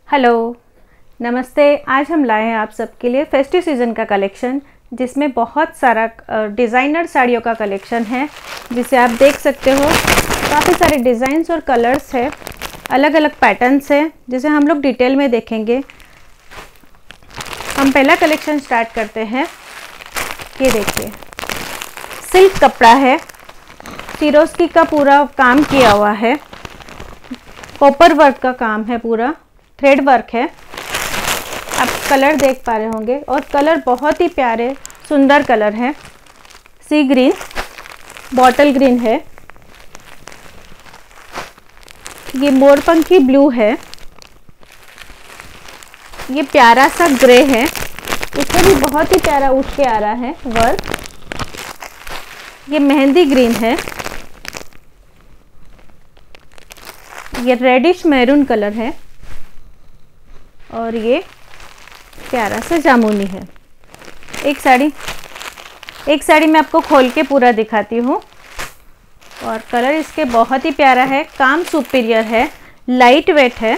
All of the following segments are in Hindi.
हेलो, नमस्ते। आज हम लाए हैं आप सबके लिए फेस्टिव सीज़न का कलेक्शन, जिसमें बहुत सारा डिज़ाइनर साड़ियों का कलेक्शन है, जिसे आप देख सकते हो। काफ़ी सारे डिज़ाइंस और कलर्स है, अलग अलग पैटर्न्स है, जिसे हम लोग डिटेल में देखेंगे। हम पहला कलेक्शन स्टार्ट करते हैं। ये देखिए, सिल्क कपड़ा है, सिरोस्की का पूरा काम किया हुआ है, कॉपर वर्क का काम है, पूरा थ्रेड वर्क है। आप कलर देख पा रहे होंगे और कलर बहुत ही प्यारे सुंदर कलर है। सी ग्रीन, बॉटल ग्रीन है, ये मोरपंखी ब्लू है, ये प्यारा सा ग्रे है, इसमें भी बहुत ही प्यारा उठ के आ रहा है वर्क। ये मेहंदी ग्रीन है, ये रेडिश मैरून कलर है, और ये प्यारा सा जामुनी है। एक साड़ी मैं आपको खोल के पूरा दिखाती हूँ। और कलर इसके बहुत ही प्यारा है, काम सुपीरियर है, लाइट वेट है,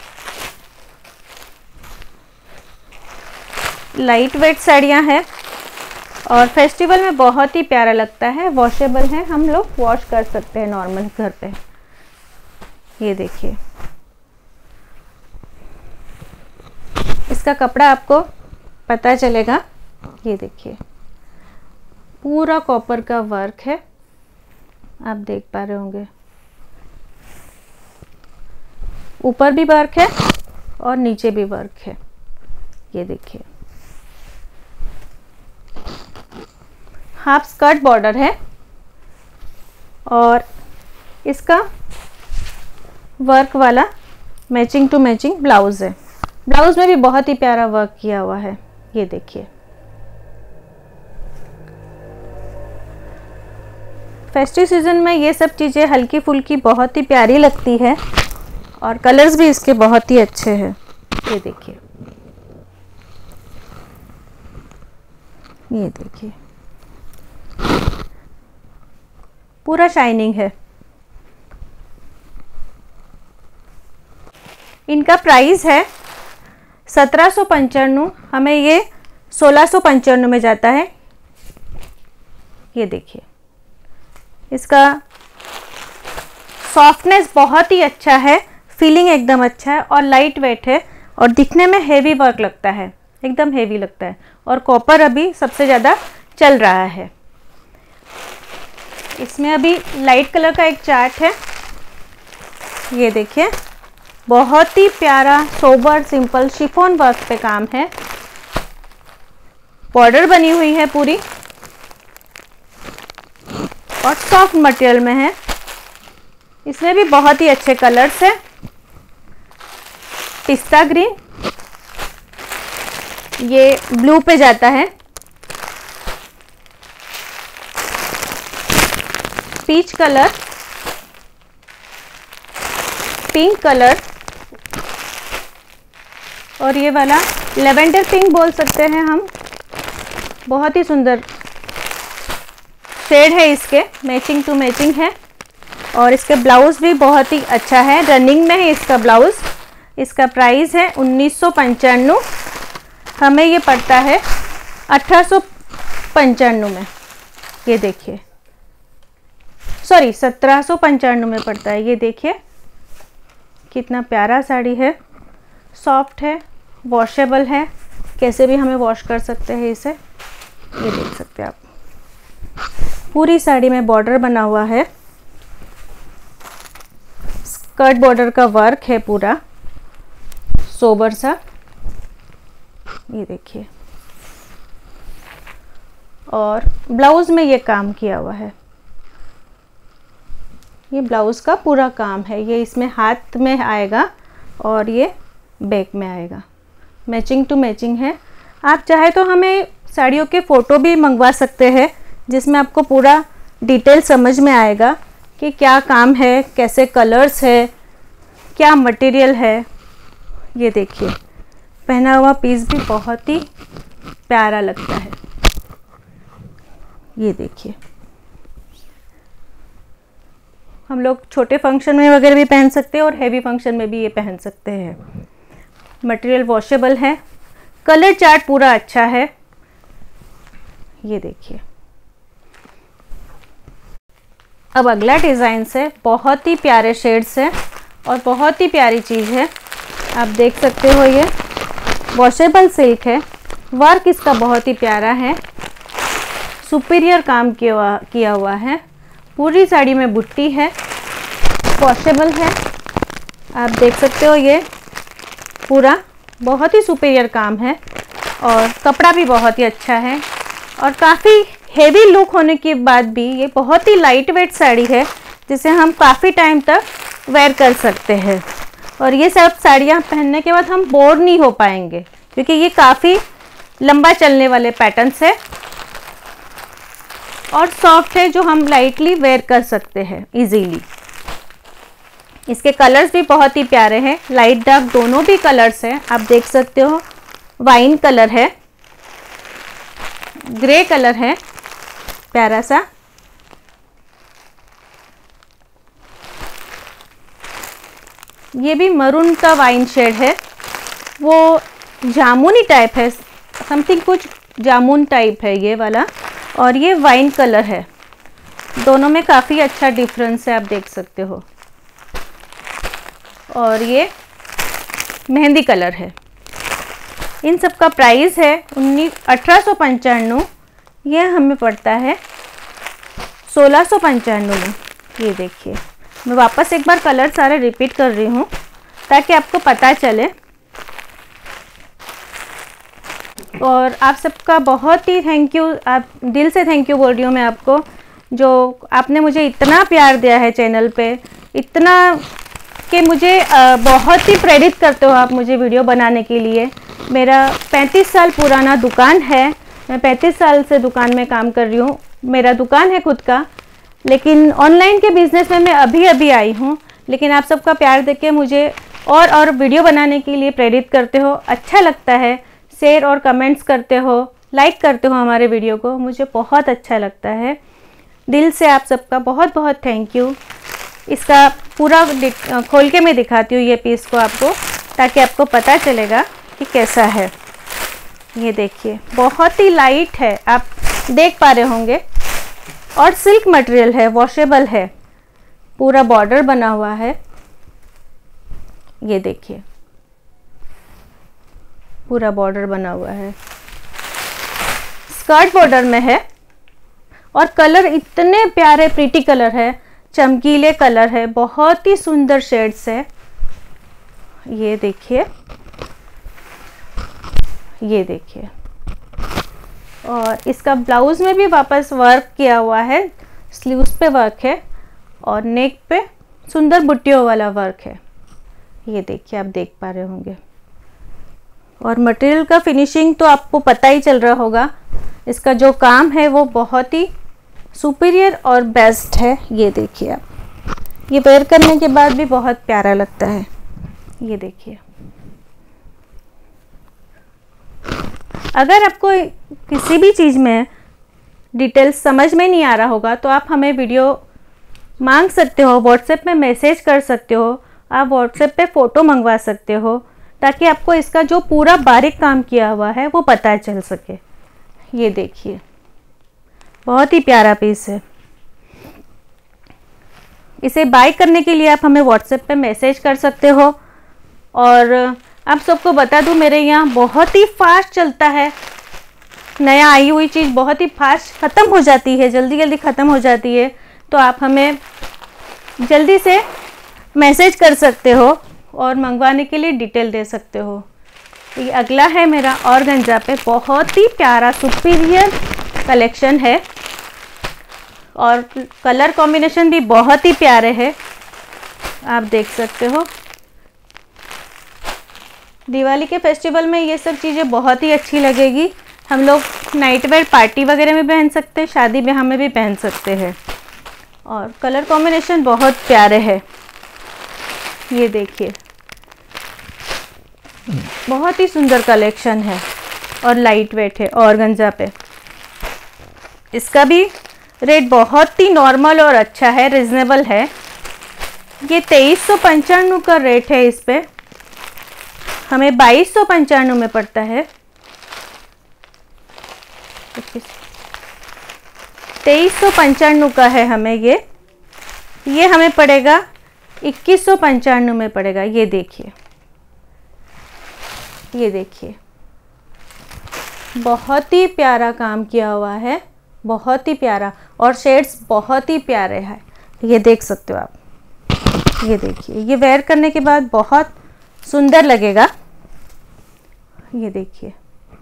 लाइट वेट साड़ियाँ हैं और फेस्टिवल में बहुत ही प्यारा लगता है। वॉशेबल है, हम लोग वॉश कर सकते हैं नॉर्मल घर पे। ये देखिए, इसका कपड़ा आपको पता चलेगा। ये देखिए, पूरा कॉपर का वर्क है, आप देख पा रहे होंगे। ऊपर भी वर्क है और नीचे भी वर्क है। ये देखिए, हाफ स्कर्ट बॉर्डर है और इसका वर्क वाला मैचिंग टू मैचिंग ब्लाउज है। ब्लाउज में भी बहुत ही प्यारा वर्क किया हुआ है। ये देखिए, फेस्टिव सीजन में ये सब चीज़ें हल्की फुल्की बहुत ही प्यारी लगती है और कलर्स भी इसके बहुत ही अच्छे हैं। ये देखिए, ये देखिए, पूरा शाइनिंग है। इनका प्राइस है 1795, हमें ये 1695 में जाता है। ये देखिए, इसका सॉफ्टनेस बहुत ही अच्छा है, फीलिंग एकदम अच्छा है और लाइट वेट है और दिखने में हेवी वर्क लगता है, एकदम हेवी लगता है। और कॉपर अभी सबसे ज़्यादा चल रहा है। इसमें अभी लाइट कलर का एक चार्ट है। ये देखिए, बहुत ही प्यारा सोबर सिंपल शिफॉन वर्क पे काम है, बॉर्डर बनी हुई है पूरी और सॉफ्ट मटेरियल में है। इसमें भी बहुत ही अच्छे कलर्स है। पिस्ता ग्रीन, ये ब्लू पे जाता है, पीच कलर, पिंक कलर और ये वाला लेवेंडर पिंक बोल सकते हैं हम। बहुत ही सुंदर शेड है इसके, मैचिंग टू मैचिंग है और इसके ब्लाउज भी बहुत ही अच्छा है, रनिंग में है इसका ब्लाउज। इसका प्राइस है 1995, हमें ये पड़ता है 1895 में। ये देखिए, सॉरी 1795 में पड़ता है। ये देखिए कितना प्यारा साड़ी है, सॉफ्ट है, वॉशेबल है, कैसे भी हमें वॉश कर सकते हैं इसे। ये देख सकते हैं आप, पूरी साड़ी में बॉर्डर बना हुआ है, स्कर्ट बॉर्डर का वर्क है पूरा सोबर सा। ये देखिए, और ब्लाउज में ये काम किया हुआ है, ये ब्लाउज का पूरा काम है। ये इसमें हाथ में आएगा और ये बैक में आएगा, मैचिंग टू मैचिंग है। आप चाहे तो हमें साड़ियों के फ़ोटो भी मंगवा सकते हैं, जिसमें आपको पूरा डिटेल समझ में आएगा कि क्या काम है, कैसे कलर्स है, क्या मटेरियल है। ये देखिए, पहना हुआ पीस भी बहुत ही प्यारा लगता है। ये देखिए, हम लोग छोटे फंक्शन में वगैरह भी पहन सकते हैं और हैवी फंक्शन में भी ये पहन सकते हैं। मटेरियल वॉशेबल है, कलर चार्ट पूरा अच्छा है। ये देखिए। अब अगला डिज़ाइन है, बहुत ही प्यारे शेड्स है और बहुत ही प्यारी चीज़ है। आप देख सकते हो ये वॉशेबल सिल्क है, वर्क इसका बहुत ही प्यारा है, सुपीरियर काम किया हुआ है। पूरी साड़ी में बुट्टी है, वॉशेबल है। आप देख सकते हो ये पूरा बहुत ही सुपीरियर काम है और कपड़ा भी बहुत ही अच्छा है और काफ़ी हेवी लुक होने के बाद भी ये बहुत ही लाइट वेट साड़ी है जिसे हम काफ़ी टाइम तक वेयर कर सकते हैं। और ये सब साड़ियाँ पहनने के बाद हम बोर नहीं हो पाएंगे क्योंकि ये काफ़ी लंबा चलने वाले पैटर्न्स है और सॉफ्ट है जो हम लाइटली वेयर कर सकते हैं इजीली। इसके कलर्स भी बहुत ही प्यारे हैं, लाइट डार्क दोनों भी कलर्स हैं। आप देख सकते हो वाइन कलर है, ग्रे कलर है प्यारा सा, ये भी मरून का वाइन शेड है, वो जामुनी टाइप है, समथिंग कुछ जामुन टाइप है ये वाला, और ये वाइन कलर है। दोनों में काफ़ी अच्छा डिफरेंस है, आप देख सकते हो। और ये मेहंदी कलर है। इन सब का प्राइस है 1895, ये हमें पड़ता है 1695 में। ये देखिए, मैं वापस एक बार कलर सारे रिपीट कर रही हूँ ताकि आपको पता चले। और आप सबका बहुत ही थैंक यू, आप दिल से थैंक यू बोल रही हूँ मैं आपको, जो आपने मुझे इतना प्यार दिया है चैनल पे, इतना कि मुझे बहुत ही प्रेरित करते हो आप मुझे वीडियो बनाने के लिए। मेरा 35 साल पुराना दुकान है, मैं 35 साल से दुकान में काम कर रही हूँ, मेरा दुकान है खुद का, लेकिन ऑनलाइन के बिज़नेस में मैं अभी अभी आई हूँ। लेकिन आप सबका प्यार देख के मुझे और वीडियो बनाने के लिए प्रेरित करते हो, अच्छा लगता है, शेयर और कमेंट्स करते हो, लाइक करते हो हमारे वीडियो को, मुझे बहुत अच्छा लगता है। दिल से आप सबका बहुत बहुत थैंक यू। इसका पूरा खोल के मैं दिखाती हूँ ये पीस को आपको, ताकि आपको पता चलेगा कि कैसा है। ये देखिए, बहुत ही लाइट है, आप देख पा रहे होंगे, और सिल्क मटेरियल है, वॉशेबल है, पूरा बॉर्डर बना हुआ है। ये देखिए, पूरा बॉर्डर बना हुआ है, स्कर्ट बॉर्डर में है, और कलर इतने प्यारे प्रीटी कलर है, चमकीले कलर है, बहुत ही सुंदर शेड्स है। ये देखिए, ये देखिए, और इसका ब्लाउज में भी वापस वर्क किया हुआ है, स्लीव्स पे वर्क है और नेक पे सुंदर बुट्टियों वाला वर्क है। ये देखिए, आप देख पा रहे होंगे, और मटेरियल का फिनिशिंग तो आपको पता ही चल रहा होगा, इसका जो काम है वो बहुत ही सुपीरियर और बेस्ट है। ये देखिए, आप ये वेयर करने के बाद भी बहुत प्यारा लगता है। ये देखिए, अगर आपको किसी भी चीज़ में डिटेल्स समझ में नहीं आ रहा होगा तो आप हमें वीडियो मांग सकते हो, व्हाट्सएप में मैसेज कर सकते हो, आप व्हाट्सएप पे फ़ोटो मंगवा सकते हो, ताकि आपको इसका जो पूरा बारीक काम किया हुआ है वो पता चल सके। ये देखिए, बहुत ही प्यारा पीस है। इसे बाय करने के लिए आप हमें व्हाट्सएप पे मैसेज कर सकते हो। और आप सबको बता दूं, मेरे यहाँ बहुत ही फास्ट चलता है, नया आई हुई चीज़ बहुत ही फास्ट ख़त्म हो जाती है, जल्दी जल्दी ख़त्म हो जाती है, तो आप हमें जल्दी से मैसेज कर सकते हो और मंगवाने के लिए डिटेल दे सकते हो। ये अगला है मेरा ऑर्गेन्जा पे, बहुत ही प्यारा सुपीरियर कलेक्शन है और कलर कॉम्बिनेशन भी बहुत ही प्यारे हैं, आप देख सकते हो। दिवाली के फेस्टिवल में ये सब चीज़ें बहुत ही अच्छी लगेगी। हम लोग नाइट वेयर पार्टी वगैरह में पहन सकते हैं, शादी ब्याह में भी पहन सकते हैं, और कलर कॉम्बिनेशन बहुत प्यारे हैं। ये देखिए, बहुत ही सुंदर कलेक्शन है और लाइट वेट है ऑर्गेन्जा पे। इसका भी रेट बहुत ही नॉर्मल और अच्छा है, रिजनेबल है। ये 2395 का रेट है इस पे। हमें 2295 में पड़ता है। 2395 का है हमें ये हमें पड़ेगा 2195 में पड़ेगा। ये देखिए, ये देखिए, बहुत ही प्यारा काम किया हुआ है, बहुत ही प्यारा, और शेड्स बहुत ही प्यारे हैं। ये देख सकते हो आप, ये देखिए, ये वेयर करने के बाद बहुत सुंदर लगेगा। ये देखिए,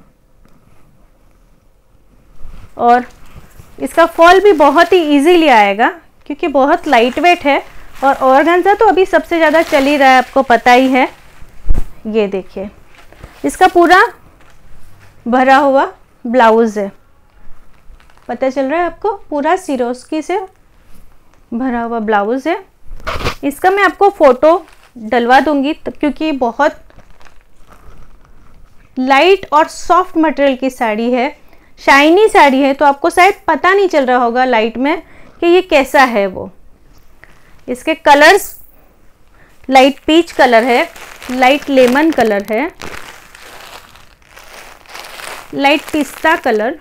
और इसका फॉल भी बहुत ही इजीली आएगा क्योंकि बहुत लाइट वेट है। और ऑर्गेन्जा तो अभी सबसे ज़्यादा चल ही रहा है, आपको पता ही है। ये देखिए, इसका पूरा भरा हुआ ब्लाउज़ है, पता चल रहा है आपको, पूरा सिरोस्की से भरा हुआ ब्लाउज़ है। इसका मैं आपको फ़ोटो डलवा दूंगी क्योंकि बहुत लाइट और सॉफ्ट मटेरियल की साड़ी है, शाइनी साड़ी है, तो आपको शायद पता नहीं चल रहा होगा लाइट में कि ये कैसा है। वो इसके कलर्स लाइट पीच कलर है, लाइट लेमन कलर है, लाइट पिस्ता कलर,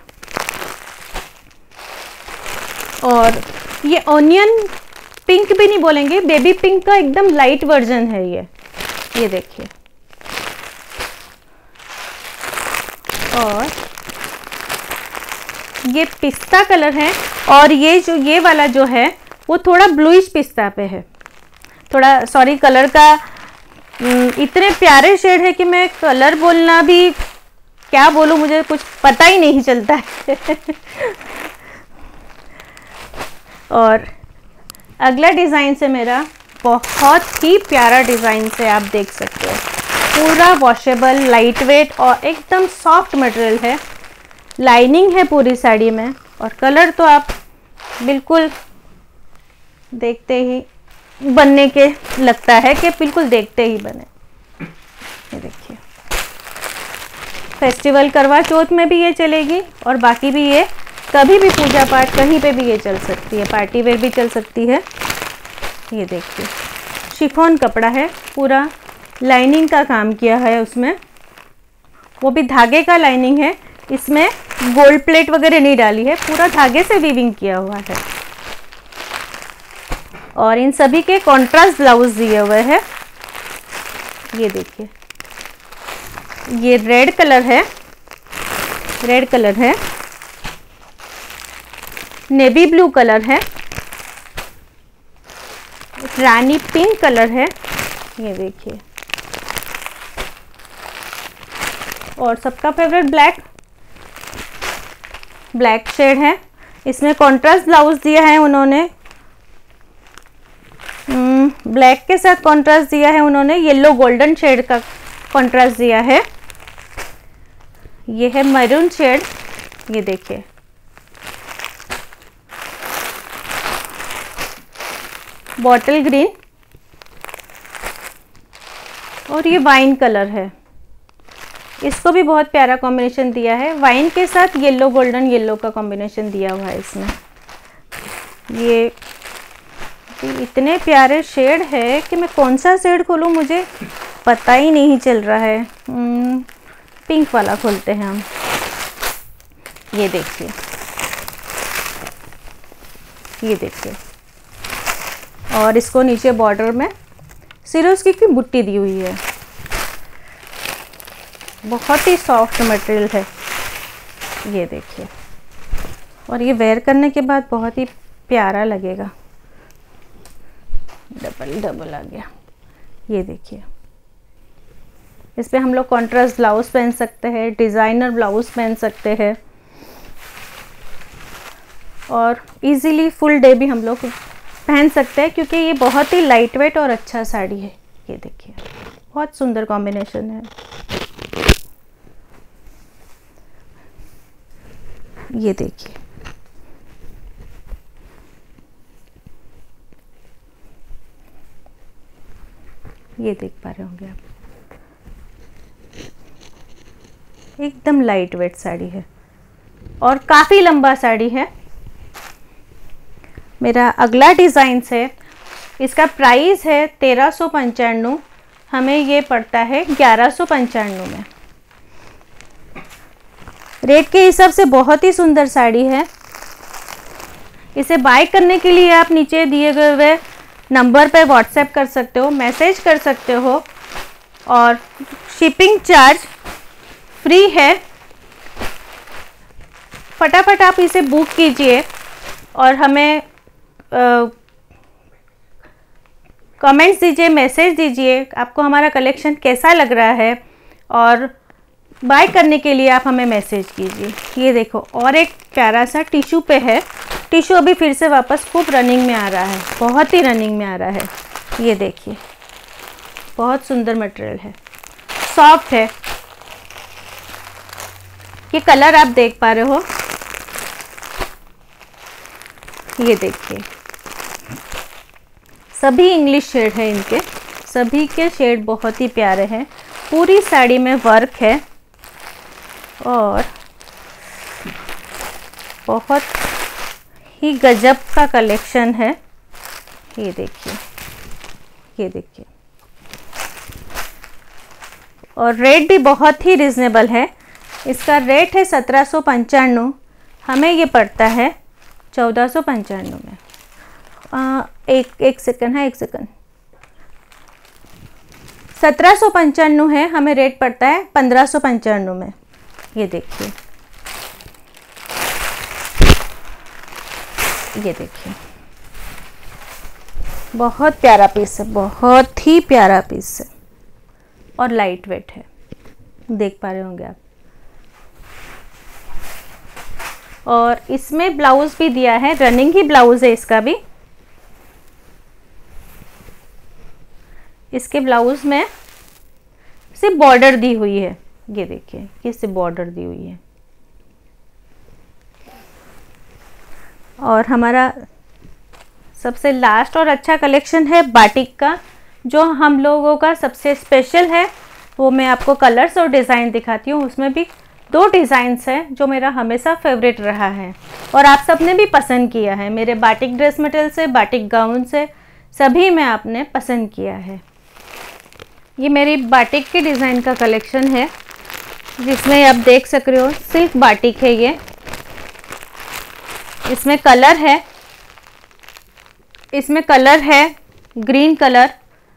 और ये ऑनियन पिंक भी नहीं बोलेंगे, बेबी पिंक का एकदम लाइट वर्जन है ये देखिए। और ये पिस्ता कलर है, और ये वाला जो है वो थोड़ा ब्लूइश पिस्ता पे है, थोड़ा सॉरी कलर का इतने प्यारे शेड है कि मैं कलर बोलना भी क्या बोलूँ, मुझे कुछ पता ही नहीं चलता है। और अगला डिज़ाइन से मेरा बहुत ही प्यारा डिज़ाइन से आप देख सकते हो, पूरा वॉशेबल, लाइट वेट और एकदम सॉफ्ट मटेरियल है। लाइनिंग है पूरी साड़ी में, और कलर तो आप बिल्कुल देखते ही बनने के लगता है कि बिल्कुल देखते ही बने। ये देखिए, फेस्टिवल करवा चौथ में भी ये चलेगी, और बाकी भी ये कभी भी पूजा पाठ कहीं पे भी ये चल सकती है, पार्टी वेयर भी चल सकती है। ये देखिए, शिफॉन कपड़ा है, पूरा लाइनिंग का काम किया है उसमें, वो भी धागे का लाइनिंग है, इसमें गोल्ड प्लेट वगैरह नहीं डाली है, पूरा धागे से वीविंग किया हुआ है। और इन सभी के कॉन्ट्रास्ट ब्लाउज दिए हुए हैं। ये देखिए, ये रेड कलर है, रेड कलर है, नेवी ब्लू कलर है, रानी पिंक कलर है, ये देखिए, और सबका फेवरेट ब्लैक शेड है। इसमें कॉन्ट्रास्ट ब्लाउज दिया है उन्होंने, ब्लैक के साथ कॉन्ट्रास्ट दिया है उन्होंने, येलो गोल्डन शेड का कॉन्ट्रास्ट दिया है। ये है मैरून शेड, ये देखिए, बॉटल ग्रीन, और ये वाइन कलर है, इसको भी बहुत प्यारा कॉम्बिनेशन दिया है, वाइन के साथ येलो गोल्डन येलो का कॉम्बिनेशन दिया हुआ है इसमें। ये इतने प्यारे शेड है कि मैं कौन सा शेड खोलूँ मुझे पता ही नहीं चल रहा है। पिंक वाला खोलते हैं हम। ये देखिए, ये देखिए, और इसको नीचे बॉर्डर में सिरोस्की की बुट्टी दी हुई है, बहुत ही सॉफ्ट मटेरियल है। ये देखिए, और ये वेयर करने के बाद बहुत ही प्यारा लगेगा। डबल आ गया। ये देखिए, इस पे हम लोग कॉन्ट्रास्ट ब्लाउज पहन सकते हैं, डिज़ाइनर ब्लाउज पहन सकते हैं, और इजीली फुल डे भी हम लोग पहन सकते हैं क्योंकि ये बहुत ही लाइट वेट और अच्छा साड़ी है। ये देखिए, बहुत सुंदर कॉम्बिनेशन है। ये देखिए, ये देख पा रहे होंगे आप, एकदम लाइट वेट साड़ी है और काफ़ी लंबा साड़ी है। मेरा अगला डिज़ाइन है, इसका प्राइस है 1395। हमें ये पड़ता है 1195 में। रेट के हिसाब से बहुत ही सुंदर साड़ी है। इसे बाय करने के लिए आप नीचे दिए गए हुए नंबर पर व्हाट्सएप कर सकते हो, मैसेज कर सकते हो, और शिपिंग चार्ज फ्री है। फटाफट आप इसे बुक कीजिए और हमें कमेंट्स दीजिए, मैसेज दीजिए आपको हमारा कलेक्शन कैसा लग रहा है, और बाय करने के लिए आप हमें मैसेज कीजिए। ये देखो और एक प्यारा सा टिश्यू पे है। टिश्यू अभी फिर से वापस खूब रनिंग में आ रहा है, बहुत ही रनिंग में आ रहा है। ये देखिए बहुत सुंदर मटेरियल है, सॉफ्ट है। ये कलर आप देख पा रहे हो, ये देखिए सभी इंग्लिश शेड है इनके, सभी के शेड बहुत ही प्यारे हैं। पूरी साड़ी में वर्क है और बहुत ही गजब का कलेक्शन है। ये देखिए, ये देखिए, और रेट भी बहुत ही रिजनेबल है। इसका रेट है 1795, हमें ये पड़ता है 1495 में। एक सेकंड है, एक सेकंड। 1795 है, हमें रेट पड़ता है 1595 में। ये देखिए, ये देखिए बहुत प्यारा पीस है, बहुत ही प्यारा पीस है और लाइट वेट है, देख पा रहे होंगे आप। और इसमें ब्लाउज भी दिया है, रनिंग ही ब्लाउज है इसका भी। इसके ब्लाउज में सिर्फ बॉर्डर दी हुई है, ये देखिए ये सिर्फ बॉर्डर दी हुई है। और हमारा सबसे लास्ट और अच्छा कलेक्शन है बाटिक का, जो हम लोगों का सबसे स्पेशल है। वो मैं आपको कलर्स और डिज़ाइन दिखाती हूँ। उसमें भी 2 डिज़ाइंस हैं जो मेरा हमेशा फेवरेट रहा है और आप सबने भी पसंद किया है। मेरे बाटिक ड्रेस मटेरियल से, बाटिक गाउन से, सभी में आपने पसंद किया है। ये मेरी बाटिक के डिज़ाइन का कलेक्शन है, जिसमें आप देख सक रहे हो सिल्क बाटिक है ये। इसमें कलर है, इसमें कलर है ग्रीन कलर,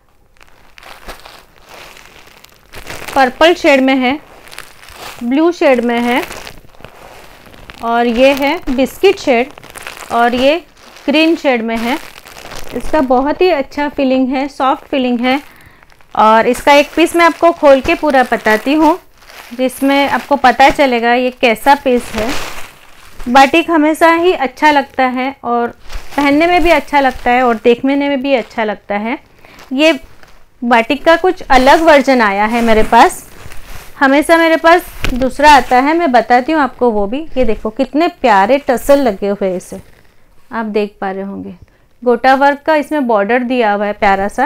पर्पल शेड में है, ब्लू शेड में है, और ये है बिस्किट शेड, और ये ग्रीन शेड में है। इसका बहुत ही अच्छा फीलिंग है, सॉफ्ट फीलिंग है। और इसका एक पीस मैं आपको खोल के पूरा बताती हूँ, जिसमें आपको पता चलेगा ये कैसा पीस है। बाटिक हमेशा ही अच्छा लगता है और पहनने में भी अच्छा लगता है और देखने में भी अच्छा लगता है। ये बाटिक का कुछ अलग वर्जन आया है मेरे पास, हमेशा मेरे पास दूसरा आता है, मैं बताती हूँ आपको वो भी। ये देखो कितने प्यारे टसल लगे हुए हैं, इसे आप देख पा रहे होंगे। गोटा वर्क का इसमें बॉर्डर दिया हुआ है प्यारा सा।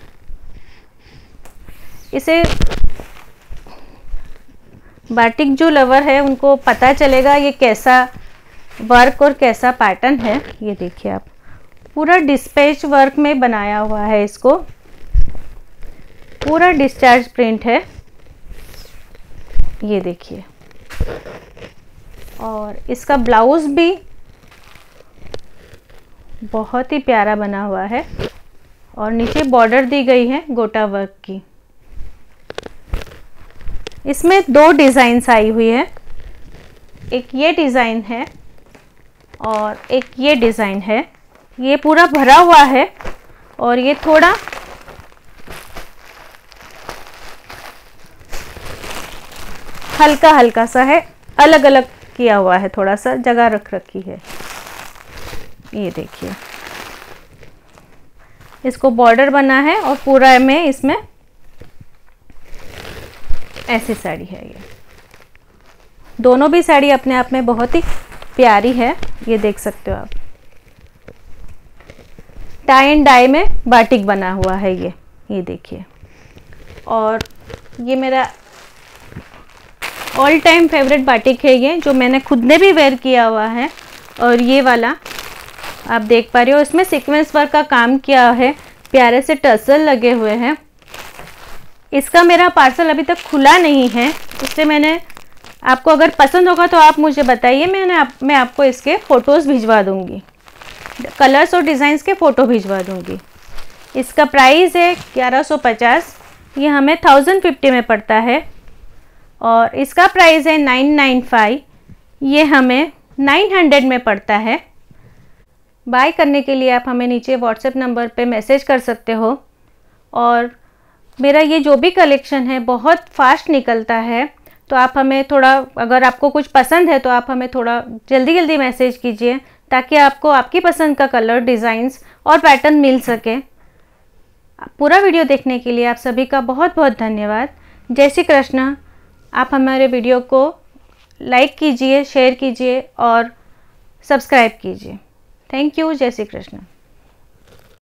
इसे बाटिक जो लवर है उनको पता चलेगा ये कैसा वर्क और कैसा पैटर्न है। ये देखिए आप, पूरा डिस्पैच वर्क में बनाया हुआ है इसको, पूरा डिस्चार्ज प्रिंट है। ये देखिए, और इसका ब्लाउज भी बहुत ही प्यारा बना हुआ है और नीचे बॉर्डर दी गई है गोटा वर्क की। इसमें 2 डिज़ाइंस आई हुई है, एक ये डिज़ाइन है और एक ये डिज़ाइन है। ये पूरा भरा हुआ है और ये थोड़ा हल्का हल्का सा है, अलग अलग किया हुआ है, थोड़ा सा जगह रख रखी है। ये देखिए, इसको बॉर्डर बना है और पूरा में इसमें ऐसी साड़ी है। ये दोनों भी साड़ी अपने आप में बहुत ही प्यारी है, ये देख सकते हो आप। टाई एंड डाई में बाटिक बना हुआ है ये देखिए। और ये मेरा ऑल टाइम फेवरेट बाटिक है ये, जो मैंने खुद ने भी वेयर किया हुआ है। और ये वाला आप देख पा रहे हो, इसमें सीक्वेंस वर्क का काम किया है, प्यारे से टसल लगे हुए हैं। इसका मेरा पार्सल अभी तक खुला नहीं है, इससे मैंने आपको अगर पसंद होगा तो आप मुझे बताइए, मैं आपको इसके फ़ोटोज़ भिजवा दूँगी, कलर्स और डिज़ाइंस के फ़ोटो भिजवा दूँगी। इसका प्राइस है 1150, ये हमें 1050 में पड़ता है। और इसका प्राइस है 995, ये हमें 900 में पड़ता है। बाय करने के लिए आप हमें नीचे व्हाट्सएप नंबर पे मैसेज कर सकते हो। और मेरा ये जो भी कलेक्शन है बहुत फास्ट निकलता है, तो आप हमें थोड़ा, अगर आपको कुछ पसंद है तो आप हमें थोड़ा जल्दी जल्दी मैसेज कीजिए, ताकि आपको आपकी पसंद का कलर, डिज़ाइंस और पैटर्न मिल सके। पूरा वीडियो देखने के लिए आप सभी का बहुत बहुत धन्यवाद। जय श्री कृष्ण। आप हमारे वीडियो को लाइक कीजिए, शेयर कीजिए और सब्सक्राइब कीजिए। Thank you. जय श्री कृष्ण।